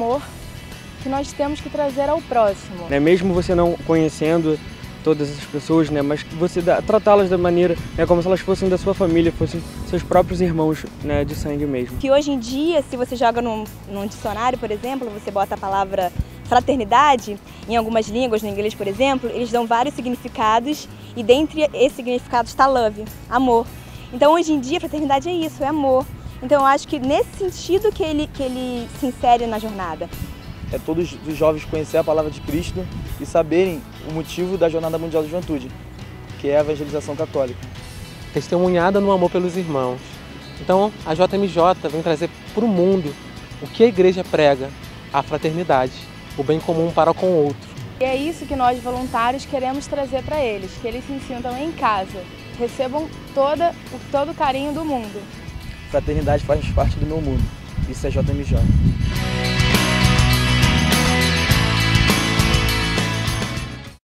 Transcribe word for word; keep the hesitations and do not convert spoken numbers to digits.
amor que nós temos que trazer ao próximo. Né, mesmo você não conhecendo todas essas pessoas, né, mas você tratá-las da maneira, né, como se elas fossem da sua família, fossem seus próprios irmãos, né, de sangue mesmo. Que hoje em dia, se você joga num, num dicionário, por exemplo, você bota a palavra fraternidade, em algumas línguas, no inglês, por exemplo, eles dão vários significados e dentre esses significados está love, amor. Então hoje em dia, fraternidade é isso, é amor. Então eu acho que nesse sentido que ele, que ele se insere na jornada. É todos os jovens conhecer a palavra de Cristo e saberem o motivo da Jornada Mundial da Juventude, que é a evangelização católica. Testemunhada no amor pelos irmãos. Então a J M J vem trazer para o mundo o que a igreja prega, a fraternidade, o bem comum para com o outro. E é isso que nós voluntários queremos trazer para eles, que eles se sintam em casa, recebam toda, todo o carinho do mundo. Fraternidade faz parte do meu mundo, isso é J M J.